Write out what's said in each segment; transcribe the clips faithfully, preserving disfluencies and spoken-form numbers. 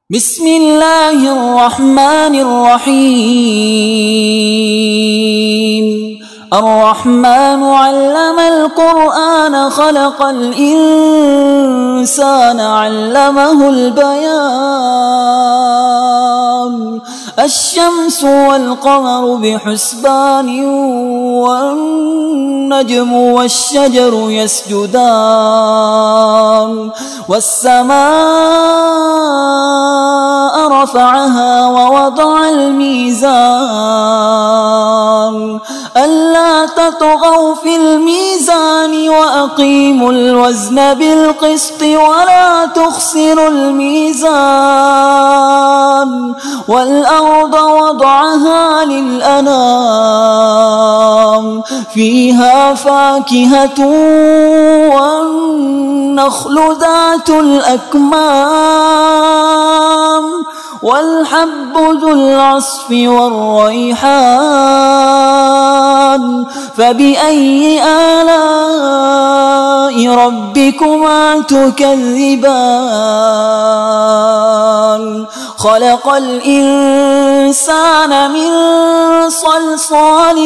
بسم الله الرحمن الرحيم الرحمن علم القرآن خلق الإنسان علمه البيان الشمس والقمر بحسبان والنجم والشجر يسجدان والسماء رفعها ووضع الميزان ألا تطغوا في الميزان وأقيموا الوزن بالقسط ولا تخسروا الميزان والأرض وضعها للأنام فيها فاكهة والنخل ذات الأكمام والحب ذو العصف والريحان فبأي آلاء ربكما تكذبان خلق الإنسان من صلصال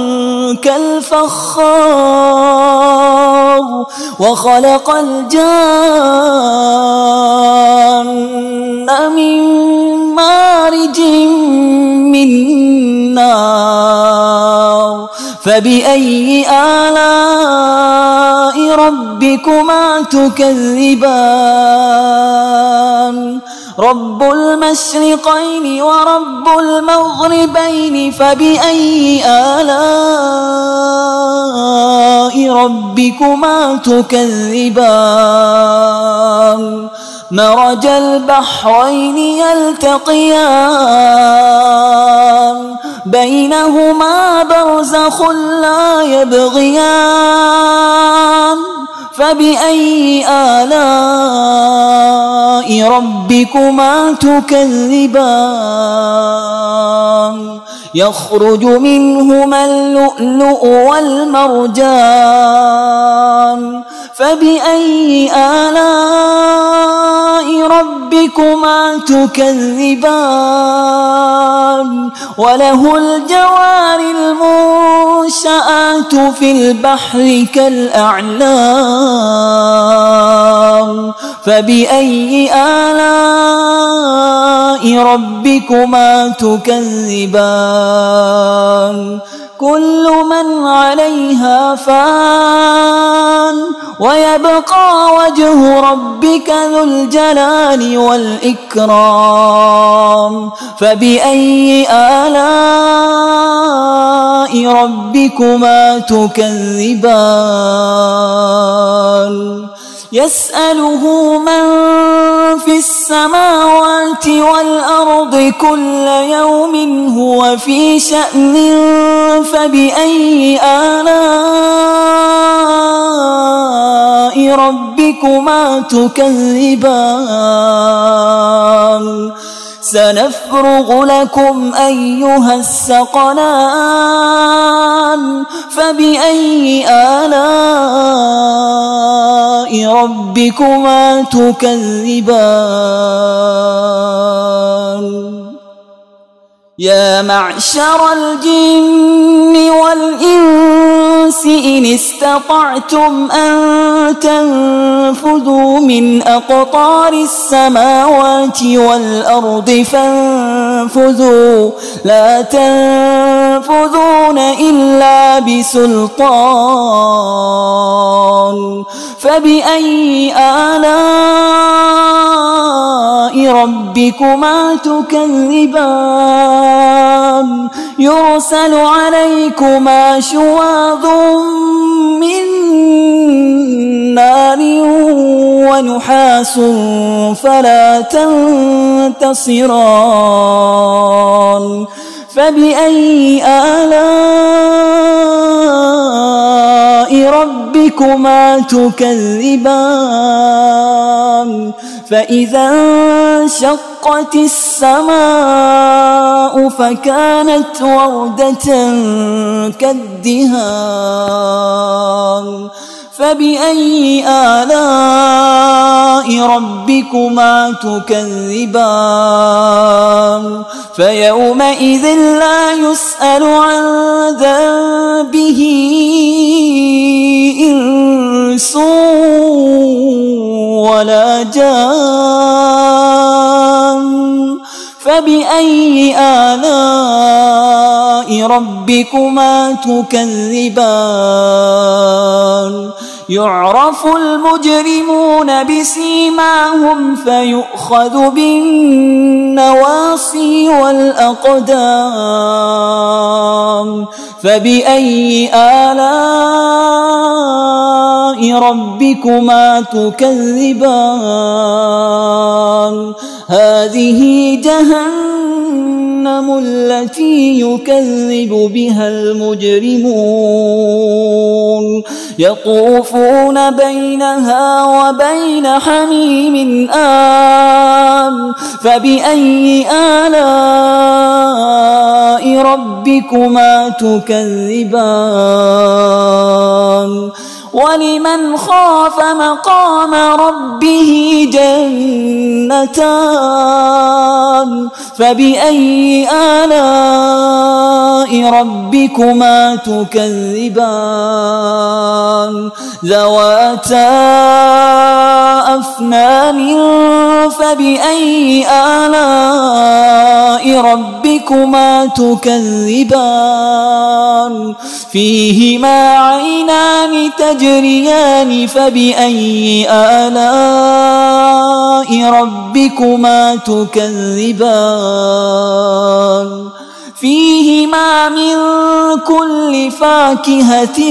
كالفخار وخلق الجان من مارج من نار فبأي آلاء ربكما تكذبان رب المشرقين ورب المغربين فبأي آلاء ربكما تكذبان مرج البحرين يلتقيان بينهما برزخ لا يبغيان فبأي آلاء ربكما تكذبان يخرج منهما اللؤلؤ والمرجان فبأي آلاء ربكما تكذبان وله الجوار المنشآت في البحر كالأعلام فبأي آلاء ربكما تكذبان كل من عليها فان ويبقى وجه ربك ذو الجلال والإكرام فبأي آلاء ربكما تكذبان يسأله من في السماوات والأرض كل يوم هو في شأن فبأي آلاء ربكما تكذبان سنفرغ لكم أيها الثقلان فبأي آلاء ربكما تكذبان يا معشر الجن والإنس إن استطعتم أن تنفذوا من أقطار السماوات والأرض فانفذوا لا تنفذون إلا بسلطان فبأي آلاء ربكما تكذبان يرسل عليكما شواظ من نار ونحاس فلا تنتصران فبأي آلاء ربكما تكذبان فإذا انشقت السماء فكانت وردة كالدهان فبأي آلاء ربكما تكذبان فيومئذ لا يسأل عن ذنبه إنس ولا جان فبأي آلاء ربكما تكذبان يعرف المجرمون بسيماهم فيؤخذ بالنواصي والأقدام فبأي آلاء ربكما تكذبان هذه جهنم التي يكذب بها المجرمون يطوفون بينها وبين حميم آن فبأي آلاء ربكما تكذبان ولمن خاف مقام ربه جنتان فبأي آلاء ربكما تكذبان ذواتا أفنان فبأي آلاء ربكما تكذبان فيهما عينان تجريان فبأي آلاء ربكما تكذبان فيهما من كل فاكهة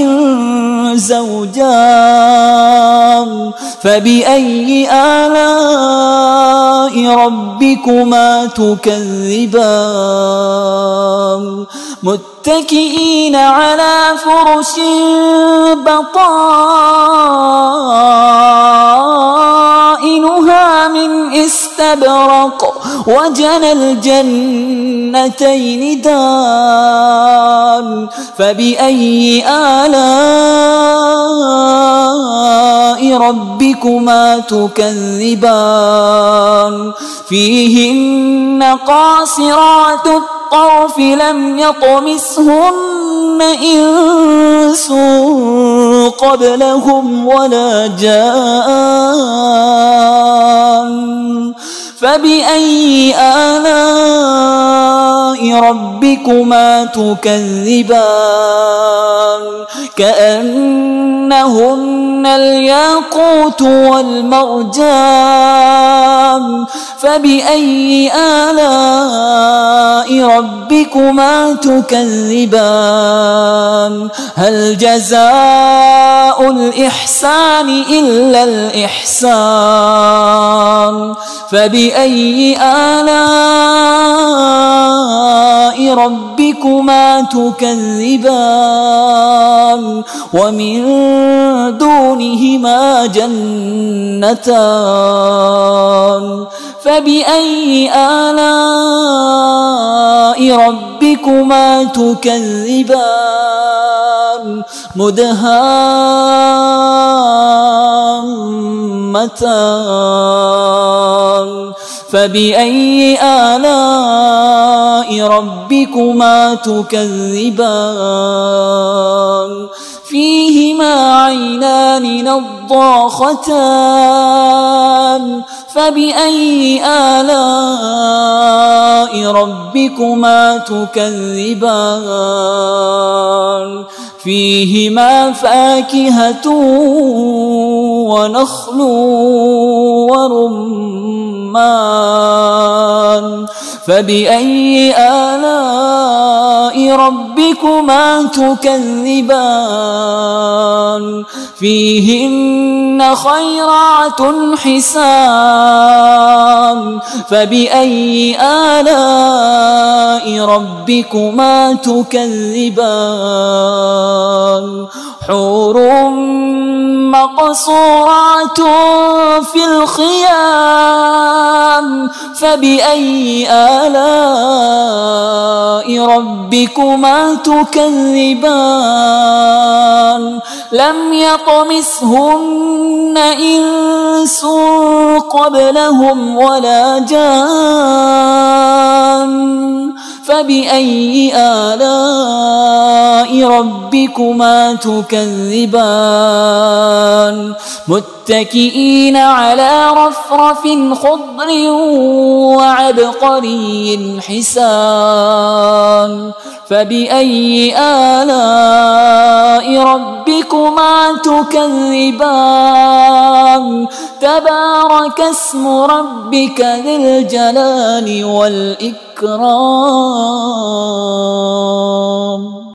زوجان فبأي آلاء ربكما تكذبان متكئين على فرش بطائنها من استبرق وجنى الجنتين دان فبأي آلاء ربكما تكذبان فيهن قاصرات الطرف لم يطمسهن إنس قبلهم ولا جان فبأي آلاء ربكما تكذبان كأنهن الياقوت والمرجان فبأي آلاء ربكما تكذبان هل جزاء الإحسان إلا الإحسان فبأي آلاء ربكما تكذبان ومن دونهما جنتان فبأي آلاء ربكما تكذبان مدهامتان فبأي آلاء ربكما تكذبان فيهما عينان نضاختان فبأي آلاء ربكما تكذبان فيهما فاكهة ونخل ورمان فبأي آلاء ربكما تكذبان فيهن خيرات حسان فبأي آلاء ربكما تكذبان حور مقصورات في الخيام فبأي آلاء ربكما تكذبان لم يطمثهن إنس قبلهم ولا جان فبأي آلاء ربكما تكذبان متكئين على رفرف خضر وعبقري حسان فبأي آلاء ربكما تكذبان تبارك اسم ربك ذي الجلال والإكرام.